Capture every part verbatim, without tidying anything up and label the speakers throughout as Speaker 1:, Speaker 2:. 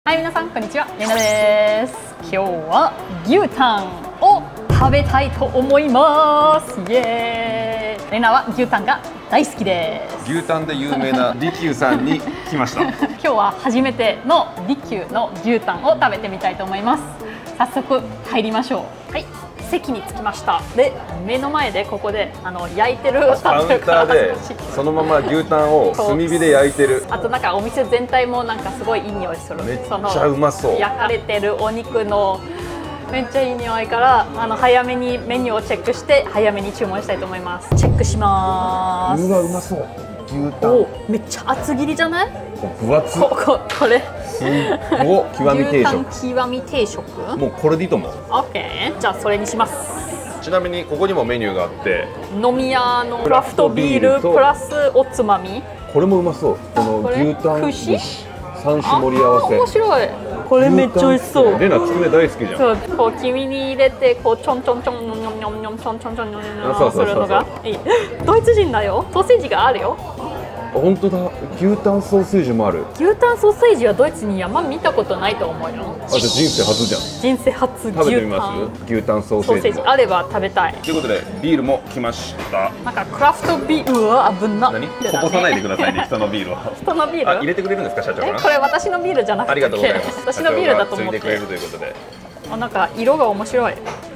Speaker 1: はい、皆さんこんにちは、レナです。今日は牛タンを食べたいと思います。イエーイ。レナは牛タンが大好きです。
Speaker 2: 牛タンで有名な利休さんに来ました。
Speaker 1: 今日は初めての利休の牛タンを食べてみたいと思います。早速入りましょう。はい、席に着きました。で、目の前でここであの焼いてる
Speaker 2: カウンターでそのまま牛タンを炭火で焼いてる。
Speaker 1: あとなんかお店全体もなんかすごいいい匂いする。
Speaker 2: めっちゃうまそう。
Speaker 1: 焼かれてるお肉のめっちゃいい匂いからあの早めにメニューをチェックして早めに注文したいと思います。チェックします。
Speaker 2: うわ、うまそう。牛タン。
Speaker 1: お、めっちゃ厚切りじゃない？
Speaker 2: 分厚い。
Speaker 1: こここれ。
Speaker 2: すごい極み定食。
Speaker 1: 牛タン極み定食？
Speaker 2: もうこれでいいと思う。
Speaker 1: オッケー。じゃあそれにします。
Speaker 2: ちなみにここにもメニューがあって、
Speaker 1: 飲み屋のクラフトビールプラスおつまみ。
Speaker 2: これもうまそう。この牛タン串三種盛り合わせ。
Speaker 1: 面白い。これめっちゃ美味しそう。
Speaker 2: レナつくね大好きじゃん。
Speaker 1: そう、こう黄身に入れてこうちょんちょんちょんニョンニョンニョンニョンちょんちょんちょんニョンニョンニョンするのがいい。ドイツ人だよ。ソーセージがあるよ。
Speaker 2: 本当だ。牛タンソーセージもある。
Speaker 1: 牛タンソーセージはドイツにあんま見たことないと思うよ。
Speaker 2: あ、じゃあ人生初じゃん。
Speaker 1: 人生初牛タン。
Speaker 2: 食べてみます？牛タンソーセージ。
Speaker 1: ソーセージあれば食べたい。
Speaker 2: ということでビールも来ました。
Speaker 1: なんかクラフトビールは危な。
Speaker 2: 何？こぼさないでくださいね。人のビールは。
Speaker 1: 人のビール？
Speaker 2: あ、入れてくれるんですか社長
Speaker 1: え、これ私のビールじゃなくて。
Speaker 2: ありがとうございます。
Speaker 1: 私のビールだと思って。
Speaker 2: ついてくれるということで。
Speaker 1: あ、なんか色が面白い。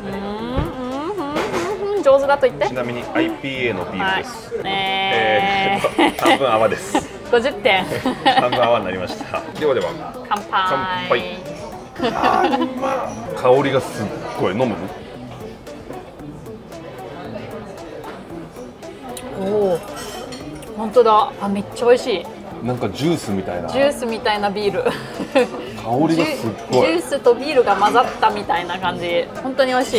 Speaker 1: 上手だと言って。
Speaker 2: ちなみに アイピーエー のビールです。
Speaker 1: はい、えー、
Speaker 2: えー、半分泡です。
Speaker 1: ごじゅってん。
Speaker 2: 半分泡になりました。ではでは。
Speaker 1: 乾杯。
Speaker 2: 乾杯。香りがすっごい。飲む？
Speaker 1: おお。本当だ。あ、めっちゃ美味しい。
Speaker 2: なんかジュースみたいな。
Speaker 1: ジュースみたいなビール。
Speaker 2: 香りがすっごい。
Speaker 1: ジュースとビールが混ざったみたいな感じ。本当に美味しい。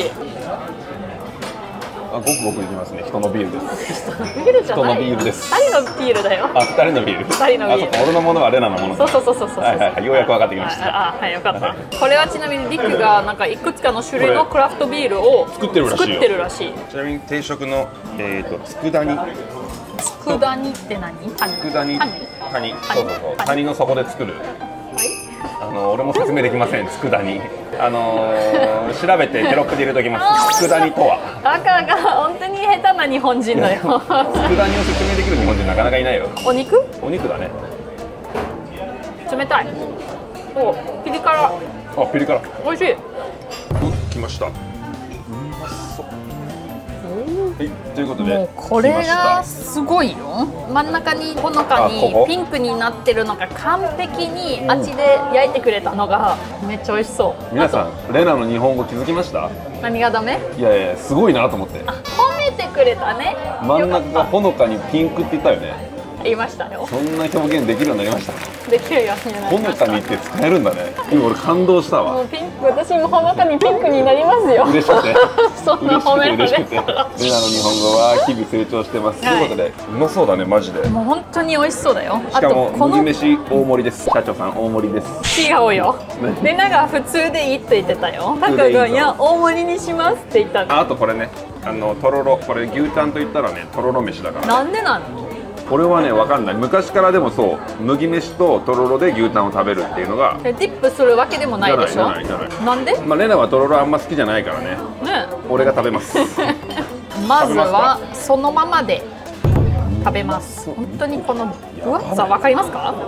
Speaker 2: あ、ごくごくいきますね。人のビールです。
Speaker 1: 人のビールじゃない。
Speaker 2: 人のビールです。
Speaker 1: 二人のビールだよ。
Speaker 2: あ、二人のビール。
Speaker 1: 二人のビール。
Speaker 2: あ、そっか、俺のものはレナのもの。
Speaker 1: そうそうそうそうそう。
Speaker 2: はいはいはい、ようやく分かってきました。
Speaker 1: あ、はい、よかった。これはちなみにリクがなんかいくつかの種類のクラフトビールを
Speaker 2: 作ってるらしいよ。
Speaker 1: 作ってるらしい。
Speaker 2: ちなみに定食のえっと佃煮。
Speaker 1: 佃煮って何？
Speaker 2: 佃煮。谷。そうそうそう。谷の底で作る。あの俺も説明できません。佃煮。あのー、調べてテロップで入れときます。佃煮とは。
Speaker 1: だから本当に下手な日本人だよ。
Speaker 2: 佃煮を説明できる日本人なかなかいないよ。
Speaker 1: お肉？
Speaker 2: お肉だね。
Speaker 1: 冷たい。お、ピリ辛。
Speaker 2: あ、ピリ辛。
Speaker 1: 美味しい。
Speaker 2: 来ました。うまそう。はい、ということで
Speaker 1: もうこれがすごいよ。真ん中にほのかにピンクになってるのが完璧にあっちで焼いてくれたのがめっちゃ美味しそう。
Speaker 2: 皆さん、レナの日本語気づきました？
Speaker 1: 何がダメ？
Speaker 2: いやいや、すごいなと思って。
Speaker 1: あ、褒めてくれたね。
Speaker 2: 真ん中がほのかにピンクって言ったよね。
Speaker 1: 言いましたよ。
Speaker 2: そんな表現できるようになりました。
Speaker 1: できるようになりました。
Speaker 2: ほのかにって使えるんだね。今俺感動したわ。
Speaker 1: もうピンク、私もほのかにピンクになりますよ。
Speaker 2: 嬉しくて。
Speaker 1: そんな褒められ
Speaker 2: 嬉しくて。レナの日本語は日々成長してます。ということで、うまそうだねマジで。
Speaker 1: もう本当に美味しそうだよ。
Speaker 2: しかも麦飯大盛りです。社長さん大盛りです。
Speaker 1: 違うよ。レナが普通でいいって言ってたよ。タカがいや大盛りにしますって言ったの。
Speaker 2: あとこれね、あのとろろ、これ牛タンと言ったらね、とろろ飯だから。
Speaker 1: なんでなの？
Speaker 2: これはね、わかんない。昔からでもそう、麦飯ととろろで牛タンを食べるっていうのが。
Speaker 1: ディップするわけでもないでしょ。
Speaker 2: じゃないじゃないじゃない。
Speaker 1: なんで？
Speaker 2: まあレナはとろろあんま好きじゃないからね。
Speaker 1: ね。
Speaker 2: 俺が食べます。
Speaker 1: まずはそのままで食べます。本当にこの分厚さわかりますか？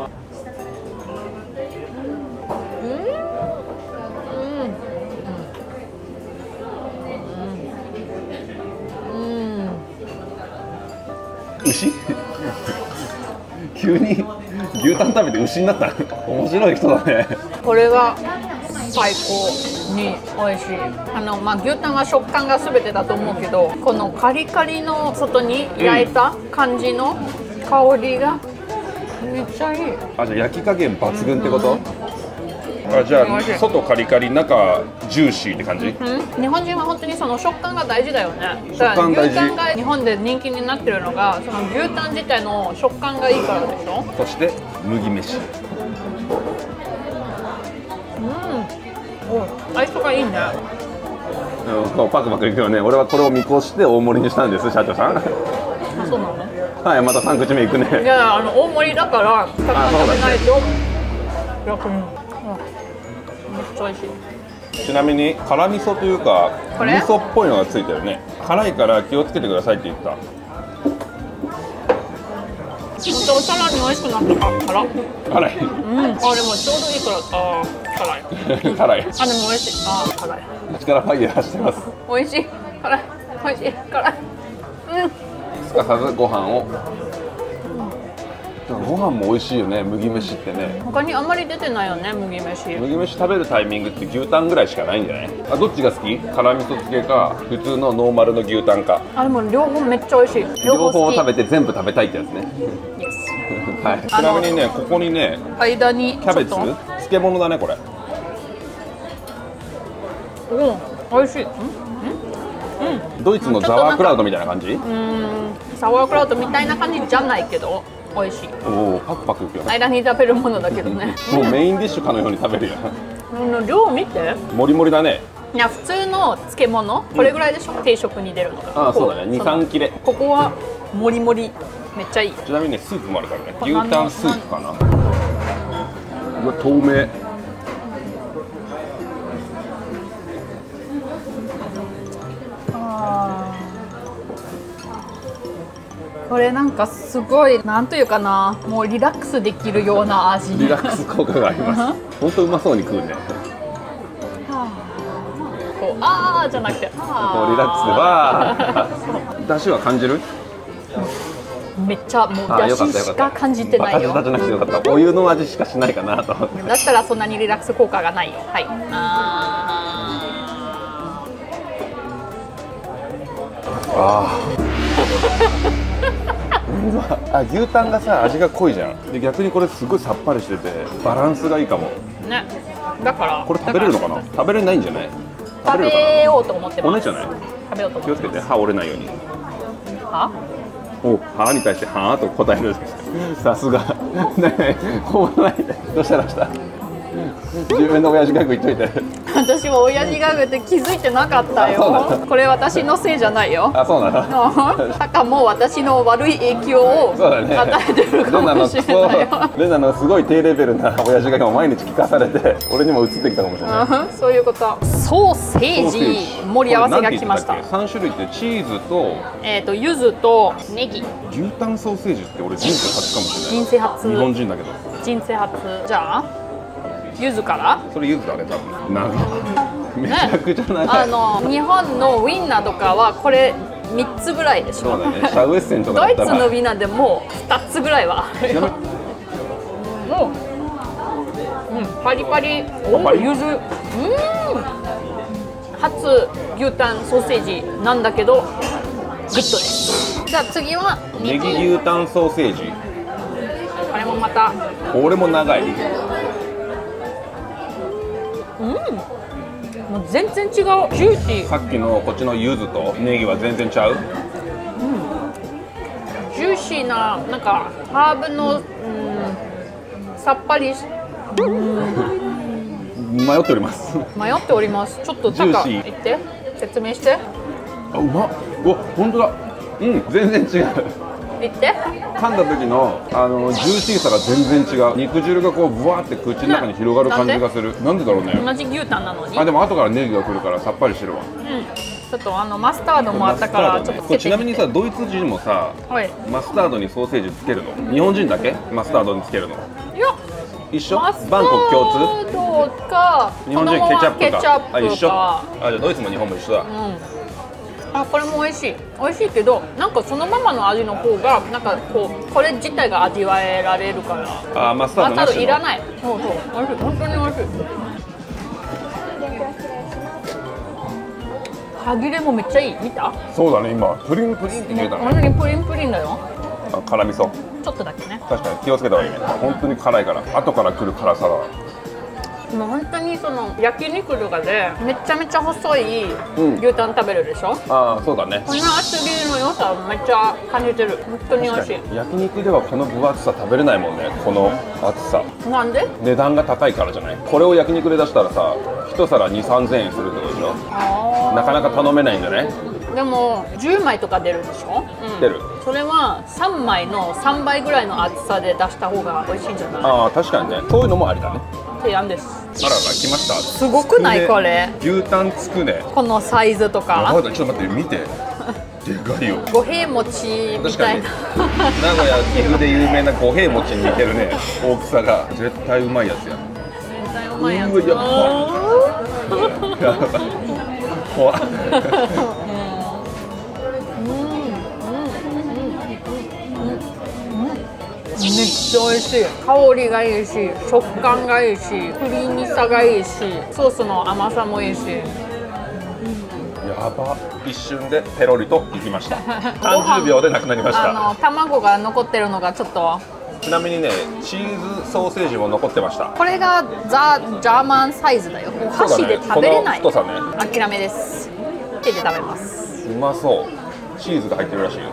Speaker 1: うん。うん。うん。
Speaker 2: 牛急に牛タン食べて牛になった。面白い人だね。
Speaker 1: これは最高に美味しい。あの、まあ、牛タンは食感が全てだと思うけど、このカリカリの外に焼いた感じの香りがめっちゃいい。
Speaker 2: あ、じゃあ焼き加減抜群ってこと？うん、あ、じゃあ外カリカリ中ジューシーって感じ？うん、
Speaker 1: 日本人は本当にその食感が大事だよね。
Speaker 2: 食感大事。
Speaker 1: 牛タンが日本で人気になってるのがその牛タン自体の食感がいいからでしょ。
Speaker 2: そして麦飯。
Speaker 1: うん、お、相性がいいね。
Speaker 2: うん、こうパクパクいくよね。俺はこれを見越して大盛りにしたんです、社長さん。
Speaker 1: あ、そうなの？
Speaker 2: はい、またさん口目いくね。
Speaker 1: いや、あの大盛りだからたくさん食べないと逆に。 っちゃ美味しい。
Speaker 2: ちなみに辛味噌というか
Speaker 1: これ
Speaker 2: 味噌っぽいのがついてるね。辛いから気をつけてくださいって言った。
Speaker 1: 本当さらに美味しくなったか。辛っ。
Speaker 2: 辛い。
Speaker 1: うん。あ、でもちょうどいいから。あー、辛い。
Speaker 2: 辛い。
Speaker 1: あ、でも美味しい。あー、辛い。
Speaker 2: 力ファイヤーしてます。
Speaker 1: 美味しい。辛い。美味しい。辛い。うん。
Speaker 2: すかさずご飯を。ご飯も美味しいよね、麦飯ってね。
Speaker 1: 他にあんまり出てないよね、麦飯。
Speaker 2: 麦飯食べるタイミングって牛タンぐらいしかないんじゃない？あ、どっちが好き？辛味噌漬けか普通のノーマルの牛タンか。
Speaker 1: あ、でも両方めっちゃ美味しい。
Speaker 2: 両方
Speaker 1: 好き
Speaker 2: 食べて全部食べたいってやつね。
Speaker 1: Yes。
Speaker 2: はい。ちなみにね、ここにね、
Speaker 1: 間に
Speaker 2: キャベツ
Speaker 1: ちょっと
Speaker 2: 漬物だねこれ。
Speaker 1: うん、美味しい。うん
Speaker 2: ドイツのザワークラウドみたいな感じ？
Speaker 1: うん、サワークラウトみたいな感じじゃないけど美味しい。
Speaker 2: おお、パクパクいくよね。
Speaker 1: 間に食べるものだけどね。
Speaker 2: もうメインディッシュかのように食べるよ。
Speaker 1: うん、量見て。
Speaker 2: もりもりだね。
Speaker 1: いや、普通の漬物これぐらいでしょ、定食に出るのが。
Speaker 2: ああ、そうだね。に、さん切れ。
Speaker 1: ここはもりもりめっちゃいい。
Speaker 2: ちなみにね、スープもあるからね。
Speaker 1: これ
Speaker 2: 牛タンスープかな。うわ、透明。
Speaker 1: これなんかすごいなんというかな、もうリラックスできるような味。
Speaker 2: リラックス効果があります。本当うまそうに食うね。
Speaker 1: こうあーじゃなくて、
Speaker 2: こうリラックスでわー。出汁は感じる？
Speaker 1: めっちゃもう
Speaker 2: あ、
Speaker 1: だ
Speaker 2: よかっ
Speaker 1: したしか
Speaker 2: よかった。
Speaker 1: 感じてないよ。
Speaker 2: バカ舌じゃなくてよかった。お湯の味しかしないかなと思って。
Speaker 1: だったらそんなにリラックス効果がないよ。はい。あ
Speaker 2: ああ、牛タンがさ味が濃いじゃん。で逆にこれすごいさっぱりしててバランスがいいかも。
Speaker 1: ね。だから
Speaker 2: これ食べれるのかな？食べれないんじゃない？
Speaker 1: 食べようと思ってます。
Speaker 2: 骨じゃない？
Speaker 1: 食べようと思って
Speaker 2: 気をつけて歯折れないように。
Speaker 1: は？
Speaker 2: お、歯に対してはーと答える。さすが。ねえ、こうないで。どうしたどうした。自分の親父ギャグ言っといて。
Speaker 1: 私は親父ギャグって気づいてなかったよ。これ私のせいじゃないよ。
Speaker 2: あ、そうなの。
Speaker 1: たかも私の悪い影響を
Speaker 2: そうだね。
Speaker 1: 与えてるかもしれないよ。
Speaker 2: レナのすごい低レベルな親父ギャグを毎日聞かされて、俺にも移ってきたかもしれない。
Speaker 1: そういうこと。ソーセージ盛り合わせが来ました。
Speaker 2: 三種類ってチーズと
Speaker 1: えっと柚子とネギ。
Speaker 2: 牛タンソーセージって俺人生初かもしれない。
Speaker 1: 人生初。
Speaker 2: 日本人だけど。
Speaker 1: 人生初。じゃあ柚子から。
Speaker 2: それ柚子だね多分。長い。めちゃくちゃ長い。
Speaker 1: あの日本のウインナーとかはこれみっつぐらいでしょ。
Speaker 2: そうだね。シャウエッセンとか
Speaker 1: ドイ
Speaker 2: だったら。
Speaker 1: ツのウインナーでもうふたつぐらいはあるよ。もう、うん、パリパリ。お
Speaker 2: パリ
Speaker 1: 柚子。うん。初牛タンソーセージなんだけどグッドです。じゃあ次は
Speaker 2: ネギ牛タンソーセージ。
Speaker 1: これもまた。
Speaker 2: これも長い。
Speaker 1: うん。もう全然違う。ジューシー。
Speaker 2: さっきのこっちの柚子とネギは全然ちゃう。
Speaker 1: ジューシーな、なんかハーブの、うん、さっぱりし、うん、
Speaker 2: 迷っております。
Speaker 1: 迷っております。ちょっと
Speaker 2: ジュー
Speaker 1: 高
Speaker 2: シー
Speaker 1: 言って説明して。
Speaker 2: あ、うまっ。うわ、本当だ。うん、全然違う。
Speaker 1: 言って。
Speaker 2: 噛んだ時のあのジューシーさが全然違う。肉汁がこうブワーって口の中に広がる感じがする。なんでだろうね。
Speaker 1: 同じ牛タンなのに。
Speaker 2: あ、でも後からネギが来るからさっぱりしてるわ。
Speaker 1: うん。ちょっとあのマスタードもあったからちょっとつけてみて。
Speaker 2: これちなみにさ、ドイツ人もさ、
Speaker 1: はい、
Speaker 2: マスタードにソーセージつけるの？日本人だけマスタードにつけるの？
Speaker 1: いや、
Speaker 2: 一緒？
Speaker 1: マスタ
Speaker 2: バンコク共通？
Speaker 1: ードか
Speaker 2: 日本人ケチャップか。
Speaker 1: ケチャップか。
Speaker 2: あ、一緒。あ、じゃあドイツも日本も一緒だ。
Speaker 1: うん。あ、これも美味しい。美味しいけど、なんかそのままの味の方がなんかこうこれ自体が味わえられるから。
Speaker 2: あ、マスタードなしの。
Speaker 1: マスタードいらない。そうそう。美味しい。本当に美味しい。歯切れもめっちゃいい。見た？
Speaker 2: そうだね、今プリンプリンって切れたね。
Speaker 1: 本当にプリンプリンだよ。
Speaker 2: あ、辛味噌。
Speaker 1: ちょっとだけね。
Speaker 2: 確かに気をつけた方がいいね。本当に辛いから。後から来る辛さだ。
Speaker 1: もう本当にその焼肉とかでめちゃめちゃ細い牛タン食べるでしょ。うん、
Speaker 2: ああ、そうだね。
Speaker 1: この厚切りの良さめっちゃ感じてる。本当に美味しい。
Speaker 2: 焼肉ではこの分厚さ食べれないもんね。この厚さ。
Speaker 1: なんで？
Speaker 2: 値段が高いからじゃない。これを焼肉で出したらさ、一皿に、さんぜんえんするってことでしょ。なかなか頼めないんじゃない？
Speaker 1: でもじゅうまいとか出るでしょ。うん、
Speaker 2: 出る。
Speaker 1: それはさんまいのさんばいぐらいの厚さで出した方が美味しいんじゃない？
Speaker 2: ああ、確かにね。そういうのもありだね。
Speaker 1: 提案です。
Speaker 2: あらら、来ました。
Speaker 1: すごくないこれ。
Speaker 2: 牛タンつくね。
Speaker 1: このサイズとか。
Speaker 2: ちょっと待って見て。でかいよ。
Speaker 1: 五平餅みたいな。
Speaker 2: 名古屋岐阜で有名な五平餅に似てるね。大きさが絶対うまいやつや。
Speaker 1: 絶対うまいやつ。
Speaker 2: うわやばい。怖っ。
Speaker 1: めっちゃ美味しい。香りがいいし、食感がいいし、クリーミーさがいいし、ソースの甘さもいいし。
Speaker 2: やば、一瞬でペロリといきました。さんじゅうびょうでなくなりました。
Speaker 1: あの卵が残ってるのがちょっと。
Speaker 2: ちなみにね、チーズソーセージも残ってました。
Speaker 1: これがザ・ジャーマンサイズだよ。もう箸で食べれない。
Speaker 2: この太さね。
Speaker 1: 諦めです。手で食べます。
Speaker 2: うまそう。チーズが入ってるらしいよ。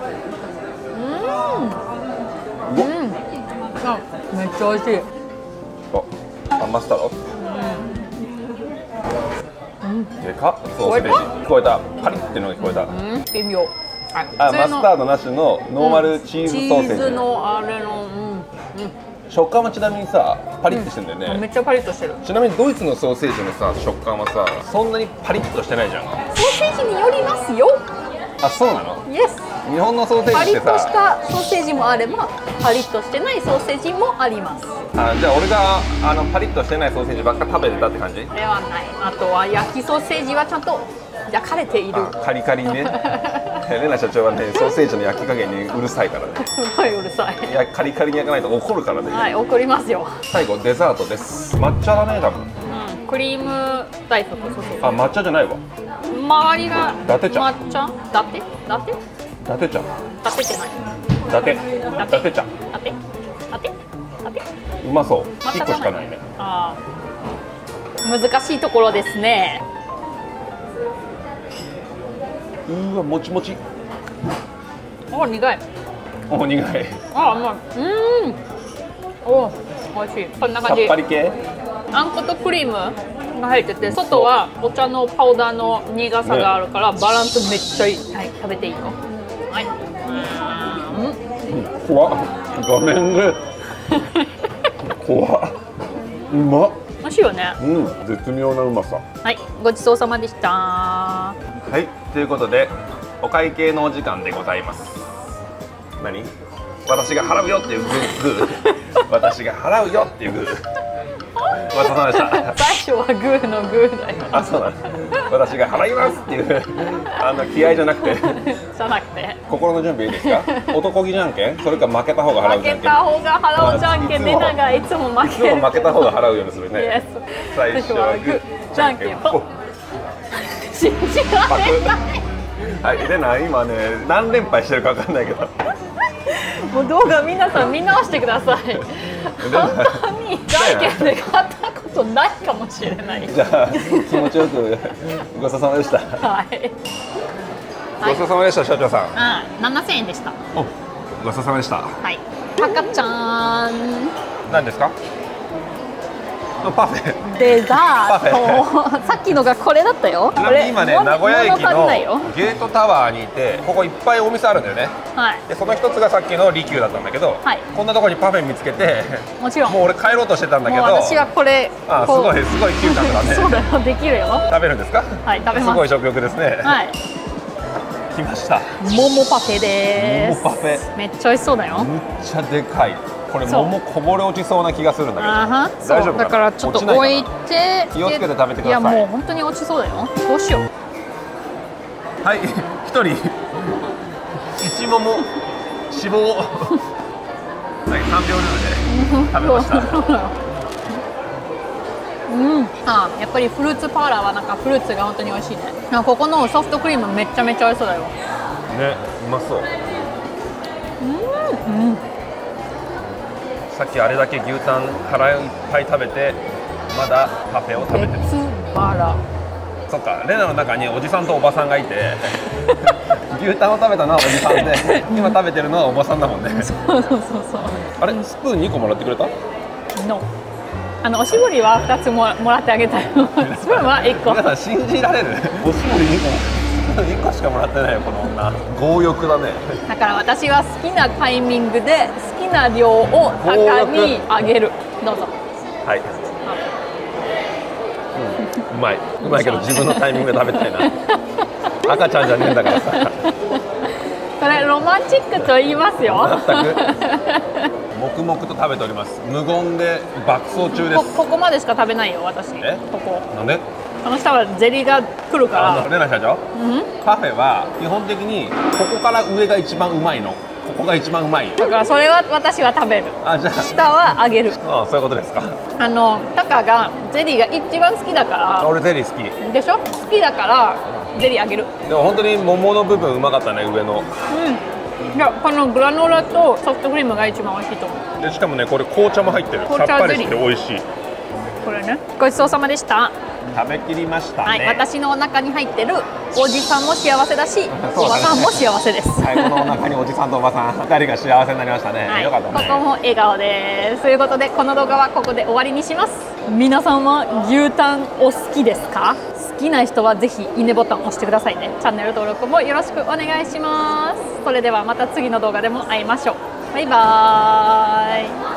Speaker 1: うん。うん。あ、めっちゃ美味しい。
Speaker 2: あ、マスタード。うん。でかっ。ソーセージ。聞こえた。パリってのが聞こえた。うん。微妙。 あ、マスタードなしのノーマルチーズソーセージ。チーズ
Speaker 1: のあれの、うん、うん、
Speaker 2: 食感はちなみにさ、パリッとしてるんだよね、
Speaker 1: うん、めっちゃパリッとしてる。
Speaker 2: ちなみにドイツのソーセージのさ、食感はさ、そんなにパリッとしてないじゃん。ソ
Speaker 1: ーセージによりますよ。
Speaker 2: あ、そうなの？
Speaker 1: イエス。
Speaker 2: 日本のソーセージってさ、
Speaker 1: パリッとしたソーセージもあれば、パリッとしてないソーセージもあります。
Speaker 2: あ、じゃあ俺があのパリッとしてないソーセージばっか食べてたって感じ？
Speaker 1: ではない。あとは焼きソーセージはちゃんと焼かれている。
Speaker 2: カリカリね。レナ社長はね、ソーセージの焼き加減にうるさいからね。
Speaker 1: すごいうるさい。
Speaker 2: いや、カリカリに焼かないと怒るからね。
Speaker 1: はい、怒りますよ。
Speaker 2: 最後デザートです。抹茶だね、多分。うん、
Speaker 1: クリーム大福。そうそう。
Speaker 2: あ、抹茶じゃないわ。
Speaker 1: 周りが
Speaker 2: 伊達茶。
Speaker 1: 抹茶？だて？だて？
Speaker 2: 伊達茶。
Speaker 1: だてって何？
Speaker 2: 伊達。伊達茶。
Speaker 1: だて？だて？だて？
Speaker 2: うまそう。一個しかないね。
Speaker 1: ああ。難しいところですね。
Speaker 2: うわ、もちもち。
Speaker 1: お、苦い。
Speaker 2: お、苦い。
Speaker 1: あ、うまい。うん。お、美味しい。こんな感じ。
Speaker 2: さっぱり系。
Speaker 1: あんことクリームが入ってて、外はお茶のパウダーの苦さがあるから、ね、バランスめっちゃいい。はい、食べていいの。はい。
Speaker 2: うん。怖っ。画面で。怖っ。うまっ。
Speaker 1: 美味しいよね。
Speaker 2: うん、絶妙なうまさ。
Speaker 1: はい、ごちそうさまでした。
Speaker 2: はい、ということでお会計のお時間でございます。何？私が払うよっていうグー、グー。私が払うよっていうグー。ごちそうさまでした。
Speaker 1: 最初はグーのグーだよ。
Speaker 2: あ、そうなんです。私が払いますっていうあの気合じゃなくて。
Speaker 1: じゃなくて。
Speaker 2: 心の準備いいですか？男気じゃんけん？それか負けた方が払うじゃんけん。
Speaker 1: 負けた方が払うじゃんけんでなんかいつも負ける。
Speaker 2: いつも負けた方が払うようにするね。最初はグー、
Speaker 1: じゃんけんぽん。信じられない。
Speaker 2: はい、レナ今ね何連敗してるかわかんないけど。
Speaker 1: もう動画皆さん見直してください。本当にじゃんけんで勝ったことないかもしれない。
Speaker 2: じゃあ気持ちよくごちそうさまでした。
Speaker 1: はい。
Speaker 2: ごちそうさまでした、社長さん。
Speaker 1: あ、七千円でした。
Speaker 2: お、ごちそうさまでした。
Speaker 1: はい。赤ちゃん。
Speaker 2: 何ですか？パフェ。
Speaker 1: デザート。さっきのがこれだったよ。
Speaker 2: 今ね、名古屋駅のゲートタワーにいて、ここいっぱいお店あるんだよね。はい。で、その一つがさっきの利休だったんだけど、はい、こんなところにパフェ見つけて、もちろん。もう俺帰ろうとしてたんだけど、
Speaker 1: 私はこれ。
Speaker 2: あ、すごいすごい嗅覚だね。
Speaker 1: そうだよ、できるよ。
Speaker 2: 食べるんですか？
Speaker 1: はい、食べます。
Speaker 2: すごい食欲ですね。はい。来ました。
Speaker 1: 桃パフェです。
Speaker 2: 桃パフェ。
Speaker 1: めっちゃ美味しそうだよ。
Speaker 2: めっちゃでかい。これ桃こぼれ落ちそうな気がするんだけど。
Speaker 1: 大丈夫かな？だからちょっと置いて
Speaker 2: 気をつけて食べてください。
Speaker 1: いやもう本当に落ちそうだよ。どうしよう。
Speaker 2: はい、一人一桃死亡。はい、さんびょうルールで食べました。
Speaker 1: うん、あ、やっぱりフルーツパーラーはなんかフルーツが本当に美味しいね。ここのソフトクリームめっちゃめちゃ美味しそうだよ。ね、
Speaker 2: うまそう。
Speaker 1: うん、うん。
Speaker 2: さっきあれだけ牛タン腹いっぱい食べてまだパフェを食べてる。バラ。そっか、レナの中におじさんとおばさんがいて牛タンを食べたのはおじさんで今食べてるのはおばさんだもんね。
Speaker 1: そうそうそうそう。
Speaker 2: あれ、スプーンにこもらってくれた
Speaker 1: のあのおしぼりはふたつももらってあげたい。スプーンはいっこ。
Speaker 2: 皆さん信じられる？おしぼりにこいっこしかもらってないよ、この女。強欲だね。だ
Speaker 1: から私は好きなタイミングで好きな量を高にあげる。どうぞ。
Speaker 2: はい。 うまいうまいけど自分のタイミングで食べたいな赤ちゃんじゃねえんだからさ
Speaker 1: それロマンチックと言いますよ
Speaker 2: 全く黙々と食べております。無言で爆走中です。
Speaker 1: こ, ここまでしか食べないよ私。
Speaker 2: え
Speaker 1: ここ
Speaker 2: なんで
Speaker 1: この下はゼリーが来るか
Speaker 2: あのレナ社長、
Speaker 1: ら、うん、
Speaker 2: パフェは基本的にここから上が一番うまいの。ここが一番うまい。
Speaker 1: だからそれは私は食べる。
Speaker 2: あ、じゃあ
Speaker 1: 下はあげる。
Speaker 2: ああそういうことですか。
Speaker 1: あのタカがゼリーが一番好きだか
Speaker 2: 俺ゼリー好き。
Speaker 1: らでしょ。好きだからゼリーあげる。
Speaker 2: でも本当に桃の部分うまかったね、上の。
Speaker 1: うん、いやこのグラノーラとソフトクリームが一番美味しいと思う。
Speaker 2: でしかもねこれ紅茶も入ってる。さっ
Speaker 1: 紅茶
Speaker 2: ぱりして美味しい。
Speaker 1: これね、ごちそうさまでした。
Speaker 2: 食べきりましたね。
Speaker 1: はい、私のお腹に入ってるおじさんも幸せだし、おばさんも幸せです。
Speaker 2: はい、このお腹におじさんとおばさんふたりが幸せになりましたね。
Speaker 1: はい、
Speaker 2: よかったね。
Speaker 1: ここも笑顔です。ということでこの動画はここで終わりにします。皆さんは牛タンお好きですか？好きな人はぜひいいねボタンを押してくださいね。チャンネル登録もよろしくお願いします。それではまた次の動画でも会いましょう。バイバーイ。